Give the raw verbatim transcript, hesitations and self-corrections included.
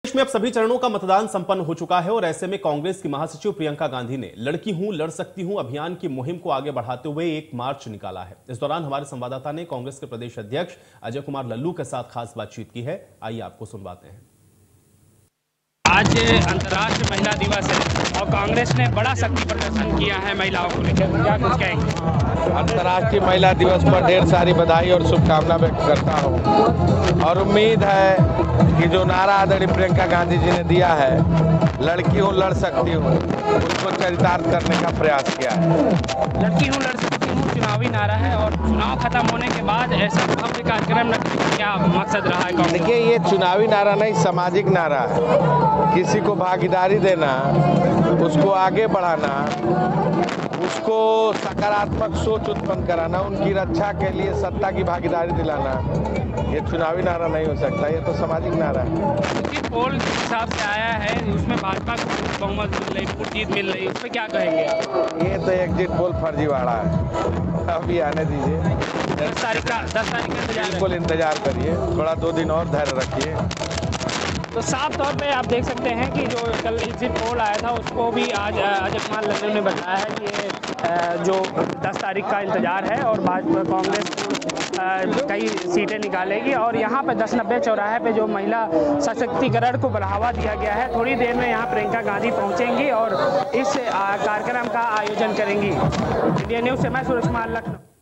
देश में अब सभी चरणों का मतदान संपन्न हो चुका है और ऐसे में कांग्रेस की महासचिव प्रियंका गांधी ने लड़की हूं लड़ सकती हूं अभियान की मुहिम को आगे बढ़ाते हुए एक मार्च निकाला है। इस दौरान हमारे संवाददाता ने कांग्रेस के प्रदेश अध्यक्ष अजय कुमार लल्लू के साथ खास बातचीत की है। आइए आपको सुनवाते हैं। आज अंतर्राष्ट्रीय महिला दिवस है और कांग्रेस ने बड़ा शक्ति प्रदर्शन किया है महिलाओं को लेकर, क्या कुछ कहेंगे? अंतर्राष्ट्रीय महिला दिवस पर ढेर सारी बधाई और शुभकामना व्यक्त करता हूं और उम्मीद है कि जो नारा आदरणीय प्रियंका गांधी जी ने दिया है, लड़की हूं लड़ सकती हूं, उसको चरितार्थ करने का प्रयास किया है। लड़की हूं लड़ सकती हूं चुनावी नारा है और चुनाव खत्म होने के बाद ऐसा भव्य कार्यक्रम रखने का क्या मकसद रहा है? देखिए, ये चुनावी नारा नहीं, सामाजिक नारा है। किसी को भागीदारी देना, उसको आगे बढ़ाना, उसको सकारात्मक सोच उत्पन्न कराना, उनकी रक्षा के लिए सत्ता की भागीदारी दिलाना, ये चुनावी नारा नहीं हो सकता, ये तो सामाजिक नारा है। जिस पोल के हिसाब से आया है उसमें भाजपा को बहुमत मिल रही, पूरी जीत मिल रही, उस पर क्या कहेंगे आप? ये तो एग्जिट पोल फर्जीवाड़ा है, अभी आने दीजिए। दस तारीख का दस तारीख का इंतजार बिल्कुल इंतजार करिए, थोड़ा दो दिन और धैर्य रखिए। तो साफ तौर पे आप देख सकते हैं कि जो कल एग्जिट पोल आया था उसको भी आज अजय कुमार लल्लू ने बताया है कि जो दस तारीख का इंतजार है और भाजपा कांग्रेस कई सीटें निकालेगी और यहाँ पे दस नब्बे चौराहे पे जो महिला सशक्तिकरण को बढ़ावा दिया गया है, थोड़ी देर में यहाँ प्रियंका गांधी पहुँचेंगी और इस कार्यक्रम का आयोजन करेंगी। इंडिया न्यूज़ से मैं सुरेश कुमार, लखनऊ।